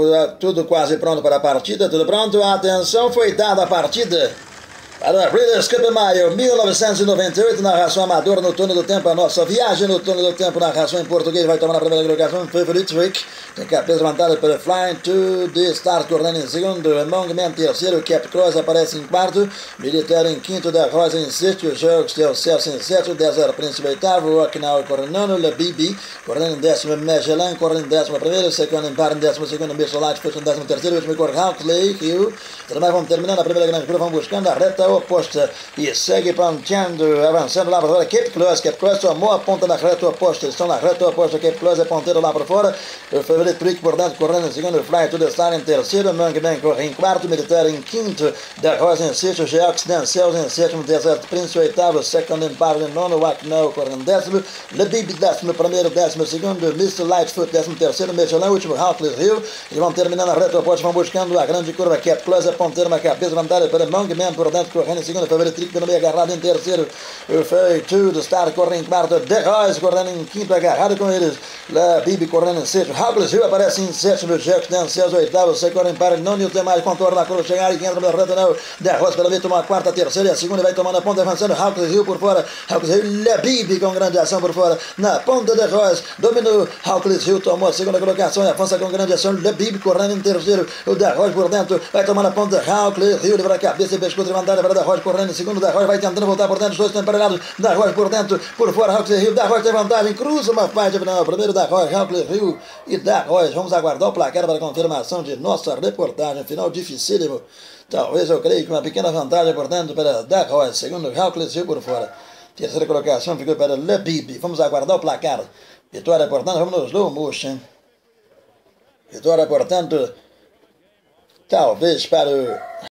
Tudo quase pronto para a partida, tudo pronto, atenção, foi dada a partida para a Breeders' Cup Maio 1998, narração amadora no turno do tempo, a nossa viagem no turno do tempo, narração em português, vai tomar na primeira colocação, Favorite Trick, tem cabeça levantada pelo Flying to the Start, correndo em segundo, Among Men terceiro, Cap Cross aparece em quarto, Militar em quinto, Da Rosa em sexto, Jogos del Celso em sétimo, Desert Príncipe oitavo, Rocknall correndo nono, Le Bibi, correndo em décimo, Magellan, correndo em décimo primeiro, Second Empire em décimo segundo, Mr. Light, em décimo terceiro, último corre Hawkley, Rio, vamos terminando a primeira grande curva, vamos buscando a reta oposta e segue ponteando, avançando lá para fora. Cape Cross tomou a ponta na reta oposta, estão na reta oposta. Cape Cross é ponteiro lá para fora. O Favorite Trick por dentro, correndo em segundo. Fly to the Star em terceiro. Mang Bang corre em quarto. Militar em quinto. Da Rosa em sexto. Geox Dancels em sétimo. Desert Prince oitavo. Second Empire em nono. Wacknow corre em décimo. Le Bib décimo primeiro, décimo segundo. Mr. Lightfoot décimo terceiro. Michelin último. Hawkley Hill. E vão terminando a reta oposta, vão buscando a grande curva. Cape Cross é ponteiro, uma cabeça levantada para Mang Man por dentro, correndo em segundo. Favorite Trick no meio, agarrado em terceiro. O Fay to the Star corre em quarto. The Royce correndo em quinto, agarrado com eles. La Bibi correndo em sexto. Hawkley Hill aparece em sétimo. Jack Dancels oitavo. Second Empire não tem mais contorno na curva. Chegar e entra pela reta não. The Royce pela meio, toma a quarta, a terceira e a segunda. Vai tomando a ponta, avançando. Hawkley Hill por fora. Hawkley Hill, La Bibi com grande ação por fora. Na ponta The Royce dominou. Hawkley Hill tomou a segunda colocação e avança com grande ação. La Bibi correndo em terceiro. O The Royce por dentro. Vai tomando a ponta. Hawkley Hill livra a cabeça e pescoço levantada para The Royce correndo em segundo. The Royce vai tentando voltar por dentro. Os dois estão emparelhados. The Royce por dentro. Por fora Hawkley Hill. The Royce tem vantagem. Cruza uma faixa final. Primeiro The Royce, Hawkley Hill e The Royce. Vamos aguardar o placar para a confirmação de nossa reportagem. Final dificílimo. Talvez eu creio que uma pequena vantagem, portanto, para The Royce. Segundo Hawkley Hill por fora. Terceira colocação ficou para Le Bibi. Vamos aguardar o placar. Vitória, portanto, vamos no slow motion. Vitória, portanto, talvez para o